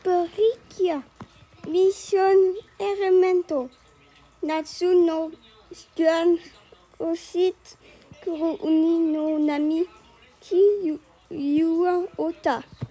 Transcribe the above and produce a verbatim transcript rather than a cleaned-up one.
Perikia, Vision Elemento, Natsuno Stuan Osit, Kuro Uni no Nami, Ki Yua Ota.